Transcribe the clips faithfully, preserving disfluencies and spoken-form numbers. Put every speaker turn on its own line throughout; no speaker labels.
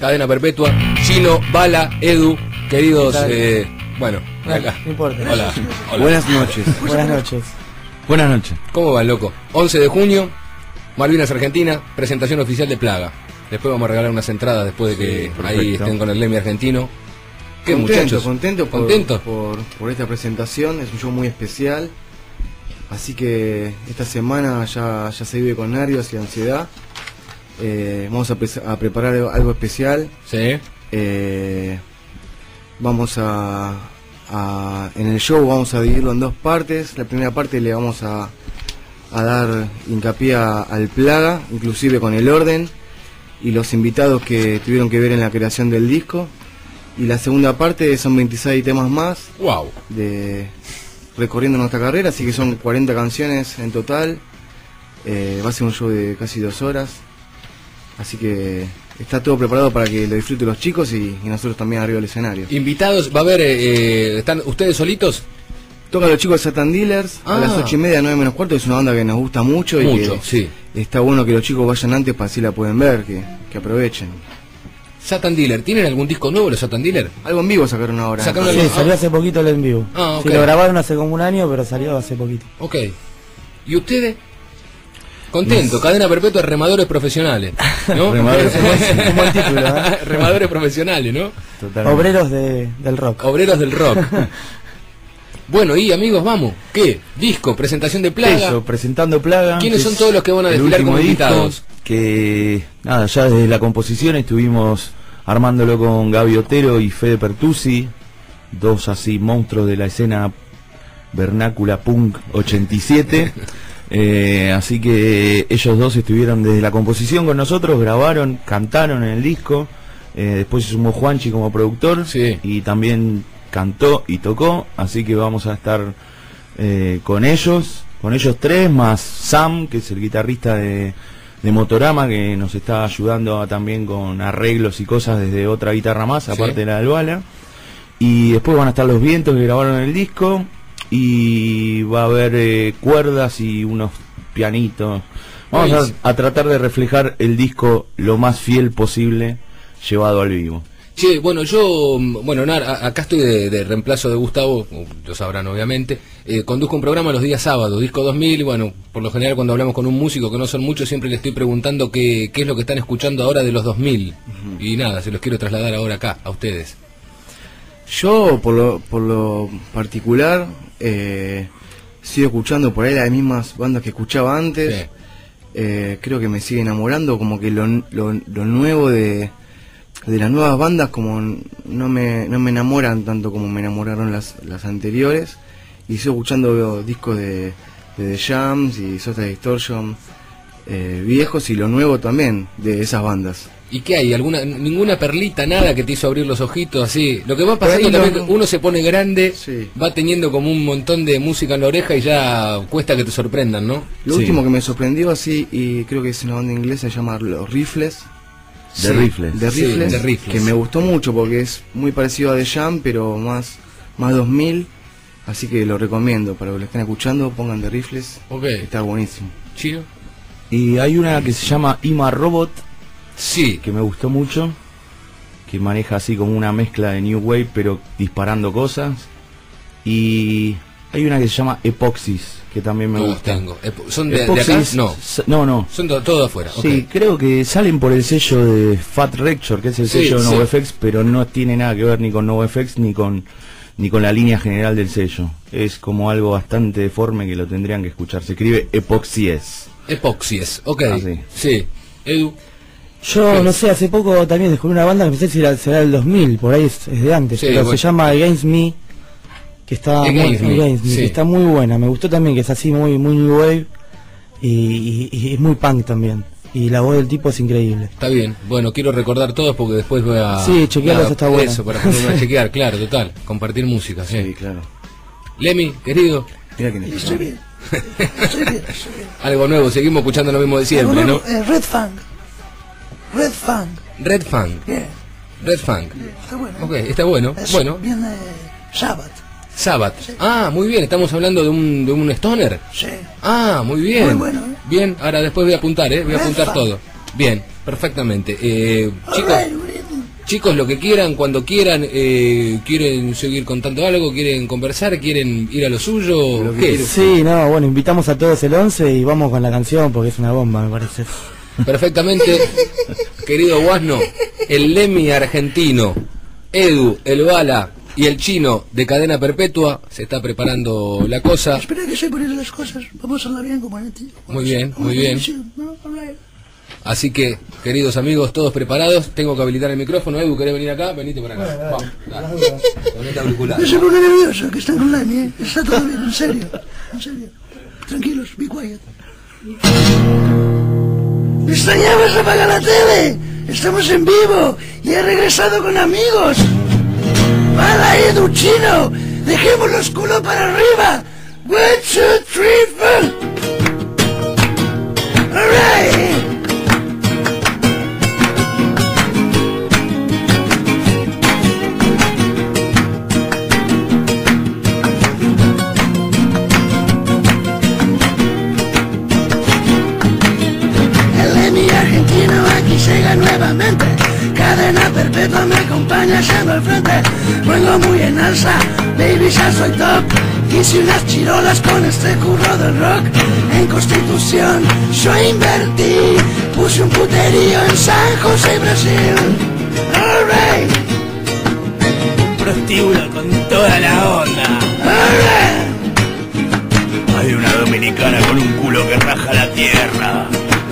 Cadena Perpetua, Chino, Bala, Edu, queridos, eh, bueno, acá.
No importa.
Hola, hola.
Buenas noches.
Buenas noches.
Buenas noches.
¿Cómo va, loco? once de junio, Malvinas, Argentina, presentación oficial de Plaga. Después vamos a regalar unas entradas después de que
Sí,
ahí estén con el Lemmy argentino. ¿Qué,
contento,
muchachos?
contento, por,
¿Contentos?
Por, por esta presentación. Es un show muy especial. Así que esta semana ya, ya se vive con nervios y ansiedad. Eh, vamos a, pre a preparar algo especial.
Sí.
Eh, vamos a, a... En el show vamos a dividirlo en dos partes. La primera parte le vamos a, a dar hincapié a, al Plaga, inclusive con el orden y los invitados que tuvieron que ver en la creación del disco. Y la segunda parte son veintiséis temas más.
Wow.
De recorriendo nuestra carrera, así que son cuarenta canciones en total. Eh, va a ser un show de casi dos horas. Así que está todo preparado para que lo disfruten los chicos y, y nosotros también arriba del escenario.
Invitados, va a haber, eh, ¿están ustedes solitos?
Tocan los chicos de Satan Dealers
Ah.
a las ocho y media, nueve menos cuarto. Es una banda que nos gusta mucho,
Mucho,
y que
sí.
está bueno que los chicos vayan antes para así la pueden ver, que, que aprovechen.
Satan Dealer, ¿tienen algún disco nuevo los Satan Dealer?
Algo en vivo sacaron ahora.
Sacaron
Sí,
algo-
salió hace poquito el en vivo.
Ah,
Sí,
ok.
lo grabaron hace como un año, pero salió hace poquito.
Ok. ¿Y ustedes? Contento, Cadena Perpetua, remadores profesionales, ¿no?
Remadores,
un buen título, ¿eh?
Remadores profesionales, ¿no?
Totalmente.
Obreros de, del rock.
Obreros del rock. Bueno, y amigos, vamos. ¿Qué? Disco, presentación de Plaga.
Eso, presentando Plaga.
¿Quiénes
que
son
es
todos los que van a
el
desfilar
último
como
disco,
invitados?
Que, nada, ya desde la composición estuvimos armándolo con Gaby Otero y Fede Pertusi, dos así monstruos de la escena vernácula punk ochenta y siete. Eh, así que ellos dos estuvieron desde la composición con nosotros, grabaron, cantaron en el disco. Eh, después se sumó Juanchi como productor,
Sí.
y también cantó y tocó. Así que vamos a estar eh, con ellos, con ellos tres, más Sam, que es el guitarrista de, de Motorama, que nos está ayudando a- también con arreglos y cosas desde otra guitarra más, aparte
Sí.
de la del Bala. Y después van a estar los vientos que grabaron el disco, y va a haber eh, cuerdas y unos pianitos. Vamos
Buenísimo.
a, a tratar de reflejar el disco lo más fiel posible llevado al vivo.
Che, bueno, yo, mm, bueno, nada, a- acá estoy de, de reemplazo de Gustavo, como lo sabrán obviamente. Eh, conduzco un programa los días sábados, Disco dos mil, y bueno, por lo general cuando hablamos con un músico que no son muchos, siempre le estoy preguntando qué, qué es lo que están escuchando ahora de los dos mil. Y nada, se los quiero trasladar ahora acá, a ustedes.
Yo, por lo, por lo particular, eh, sigo escuchando por ahí las mismas bandas que escuchaba antes.
Sí.
Eh, creo que me sigue enamorando, como que lo, lo, lo nuevo de, de las nuevas bandas como no me, no me enamoran tanto como me enamoraron las, las anteriores. Y sigo escuchando discos de, de The Jams y Soda Distortion, eh, viejos, y lo nuevo también de esas bandas.
¿Y qué hay? ¿Alguna, ninguna perlita, nada que te hizo abrir los ojitos así? Lo que va pasando
Por ahí
también,
no-
uno se pone grande,
Sí.
va teniendo como un montón de música en la oreja y ya cuesta que te sorprendan, ¿no?
Lo
Sí.
último que me sorprendió así, y creo que es una banda inglesa, se llama Los Rifles.
De Rifles.
De
Sí,
Rifles,
The Rifles.
que me gustó mucho porque es muy parecido a The Jam, pero más, más dos mil. Así que lo recomiendo para que lo estén escuchando, pongan The Rifles.
Ok.
Está buenísimo.
¿Chino?
Y hay una que se llama Ima Robot,
Sí.
que me gustó mucho, que maneja así como una mezcla de New Wave pero disparando cosas. Y hay una que se llama Epoxis, que también me
No,
gusta.
tengo. Ep- ¿Son de, de
Epoxis,
acá? No.
s- no, no.
Son to- todo de afuera. ok.
Sí, creo que salen por el sello de Fat Recture, que es el
Sí,
sello de
sí.
NoFX, pero no tiene nada que ver ni con NoFX ni con ni con la línea general del sello. Es como algo bastante deforme que lo tendrían que escuchar. Se escribe Epoxies.
Epoxies, ok.
Ah, sí.
Sí. Edu.
Yo,
¿Qué?
no sé, hace poco también descubrí una banda que pensé si era, será del dos mil, por ahí es, es de antes,
Sí,
pero
bueno.
se llama Against Me, que está
Against
muy,
Me,
Against Me,
sí.
que está muy buena. Me gustó también que es así muy muy new wave y, y- y es muy punk también. Y la voz del tipo es increíble.
Está bien. Bueno, quiero recordar todos porque después voy a...
Sí, chequearlo, eso está bueno.
Eso, para ponerme a chequear, claro, total. Compartir música, sí.
Sí, claro.
Lemmy, querido,
Mira que necesito.
Estoy bien, estoy bien, estoy bien.
algo nuevo. Seguimos escuchando lo mismo de siempre, ¿no?
Eh, Red Fang. Red Fang.
Red Funk.
Bien,
Red Funk.
está bueno.
Ok, está bueno.
Es
Bueno,
bien eh, Sabbath.
Sabbath. Ah, muy bien. Estamos hablando de un, de un stoner.
Sí.
Ah, muy bien.
Muy bueno, ¿eh?
Bien, ahora después voy a apuntar, ¿eh? Voy a apuntar
Red
todo. Bien, perfectamente. Eh,
All
chicos,
right, we're in
Chicos, lo que quieran, cuando quieran, eh, quieren seguir contando algo, quieren conversar, quieren ir a lo suyo.
Lo que
¿Qué?
quieres.
Sí, no, bueno, invitamos a todos el once y vamos con la canción porque es una bomba, me parece.
Perfectamente, querido Guasno, el Lemmy argentino, Edu, el Bala y el Chino de Cadena Perpetua, se está preparando la cosa.
Espera que se ponen las cosas. Vamos a hablar bien como en tío.
Muy bien, muy bien.
¿No? Habla.
Así que, queridos amigos, todos preparados. Tengo que habilitar el micrófono. Edu, ¿querés venir acá? Venite por acá. Vamos, dale. Ponete auricular.
No se pone nervioso, que está con Lemmy, ¿eh? Está todo bien, en serio. En serio. Tranquilos, be quiet. ¿Me extrañabas? Apaga la tele. Estamos en vivo y he regresado con amigos. Para Edu, Chino. Dejemos los culos para arriba. One, two, three, four. All right. Argentino aquí llega nuevamente. Cadena Perpetua me acompaña yendo al frente. Vengo muy en alza, baby ya soy top. Hice unas chirolas con este curro del rock. En Constitución yo invertí. Puse un puterío en San José, Brasil. Alright.
Un prostíbulo con toda la onda.
Alright.
Hay una dominicana con un culo que raja la tierra.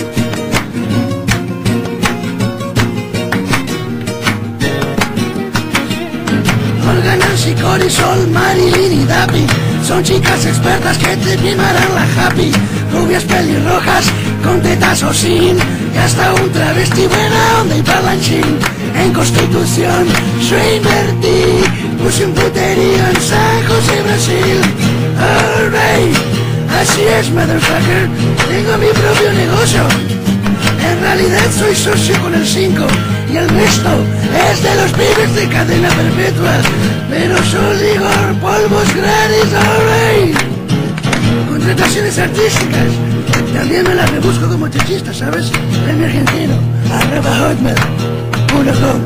Olga, Nancy, Cory, Sol, Marilyn y Dappy. Son chicas expertas que te primarán la happy. Rubias pelirrojas, con tetas o sin. Y hasta un travesti buena onda y parlanchín. En Constitución yo invertí. Puse un puterío en San José, Brasil. Alright, así es, motherfucker. Tengo mi propio negocio. En realidad soy socio con el cinco y el resto es de los pibes de Cadena Perpetua. Pero yo digo polvos gratis, alright. Contrataciones artísticas. También me las rebusco como techista, ¿sabes? Premio argentino. Arroba hotmail punto com.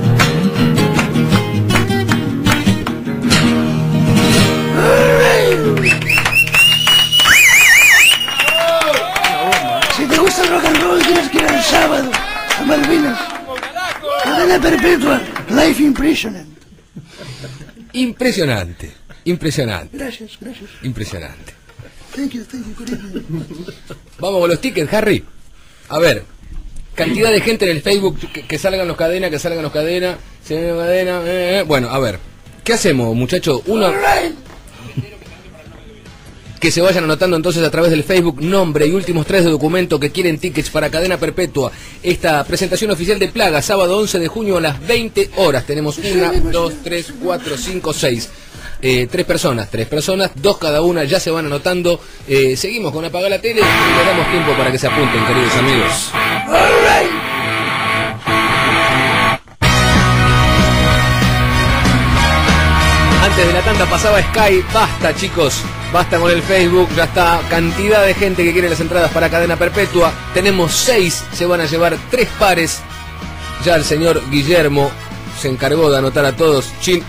Alright. Si te gusta el rock and roll, tienes que ir el sábado a Malvinas. Cadena Perpetua, Life Impressionant.
Impresionante, impresionante,
Gracias, gracias.
impresionante.
Thank you, thank you, good evening.
Vamos con los tickets, Harry. A ver, cantidad de gente en el Facebook, que, que salgan los cadenas, que salgan los cadenas, se ven los cadenas, eh, eh. Bueno, a ver, ¿qué hacemos, muchachos? Uno,
Alright.
que se vayan anotando entonces a través del Facebook nombre y últimos tres de documento que quieren tickets para Cadena Perpetua. Esta presentación oficial de Plaga, sábado once de junio a las veinte horas. Tenemos una, dos, tres, cuatro, cinco, seis. Eh, tres personas, tres personas, dos cada una, ya se van anotando. Eh, seguimos con Apagar la Tele y les damos tiempo para que se apunten, queridos amigos.
Alright.
Antes de la tanda pasaba Sky. Basta, chicos, basta con el Facebook. Ya está, cantidad de gente que quiere las entradas para Cadena Perpetua. Tenemos seis, se van a llevar tres pares. Ya el señor Guillermo se encargó de anotar a todos. Chin.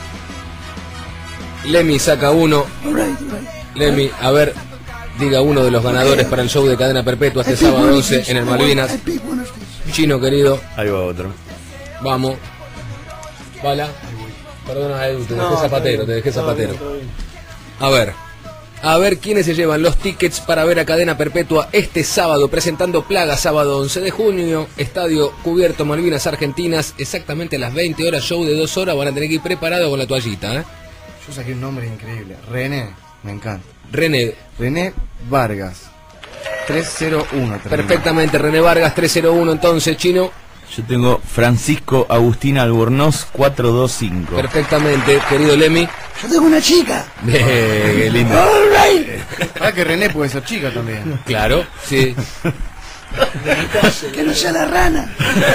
Lemmy saca uno.
Alright, alright.
Lemmy, a ver, diga uno de los ganadores para el show de Cadena Perpetua este sábado once en el Malvinas.
I pick one of these.
Chino, querido,
Ahí va otro.
vamos. Bala. Perdona, Edu, te dejé zapatero, te dejé zapatero. A ver, a ver quiénes se llevan los tickets para ver a Cadena Perpetua este sábado, presentando Plaga, sábado once de junio, estadio cubierto Malvinas Argentinas, exactamente a las veinte horas, show de dos horas, van a tener que ir preparados con la toallita, ¿eh?
Yo saqué un nombre increíble. René, me encanta.
René,
René Vargas. tres cero uno. termina.
perfectamente, René Vargas, tres cero uno entonces, Chino.
Yo tengo Francisco Agustín Albornoz cuatro dos cinco.
Perfectamente, querido Lemmy.
Yo tengo una chica.
Eh, qué lindo.
Alright.
Ah, que René puede ser chica también.
Claro, sí.
Que no sea la rana.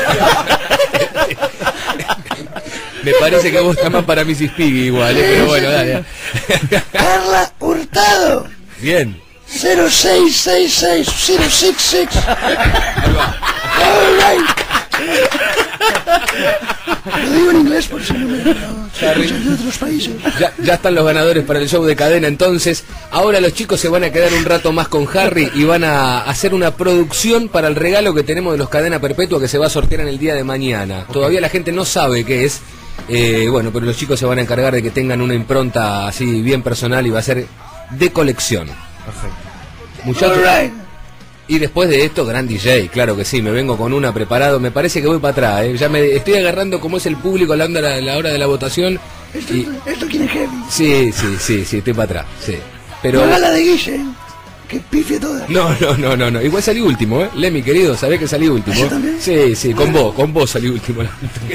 Me parece que vos estás más para Missis Piggy igual, ¿eh? Pero bueno, dale.
Carla Hurtado.
Bien.
cero seis seis seis cero seis seis.
Ahí va.
Alright. Lo digo en inglés por si no me no, de otros países.
Ya, ya están los ganadores para el show de Cadena, entonces. Ahora los chicos se van a quedar un rato más con Harry y van a hacer una producción para el regalo que tenemos de los Cadena Perpetua que se va a sortear en el día de mañana. Todavía la gente no sabe qué es. Eh, bueno, pero los chicos se van a encargar de que tengan una impronta así bien personal y va a ser de colección.
Perfecto.
Muchachos.
All right.
Y después de esto, gran D J, claro que sí, me vengo con una preparado, me parece que voy para atrás, ¿eh? Ya me estoy agarrando como es el público a la, onda, la, la hora de la votación.
Esto,
Y...
esto quiere heavy.
Sí, sí, sí, sí, estoy para atrás, sí. Pero...
No haga la de Guille, que pifie toda.
No, no, no, no, no, igual salí último, ¿eh? Lemmy, querido, ¿sabés que salí último?
¿Yo también?
Sí, sí, con vos, con vos salí último.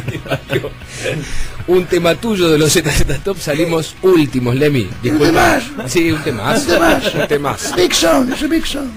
Un tema tuyo de los Z Z Top salimos últimos, Lemmy. Disculpa.
temazo.
Sí, un temazo.
Un temazo.
Un temazo.
Big song, es un big song.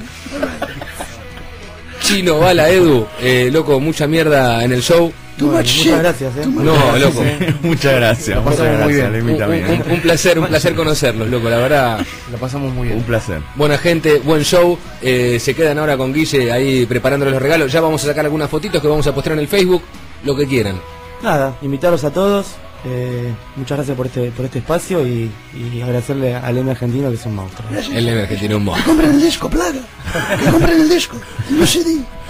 Chino, Bala, Edu, eh, loco, mucha mierda en el show.
Too
Bueno,
much
muchas
shit.
gracias, eh.
Too much-
No, loco.
Muchas gracias.
Lo
Muchas
pasamos muy
gracias,
bien.
Lemmy,
Un,
también.
un- un placer, un placer conocerlos, loco, la verdad.
La pasamos muy bien.
Un placer.
Buena gente, buen show. Eh, se quedan ahora con Guille ahí preparándole los regalos. Ya vamos a sacar algunas fotitos que vamos a postear en el Facebook, lo que quieran.
Nada, invitarlos a todos. Eh, muchas gracias por este por este espacio y, y agradecerle al M argentino que es un monstruo.
Gracias.
El M argentino un
Que
monstruo.
compren el disco, plaga. Que compren el disco. No C D.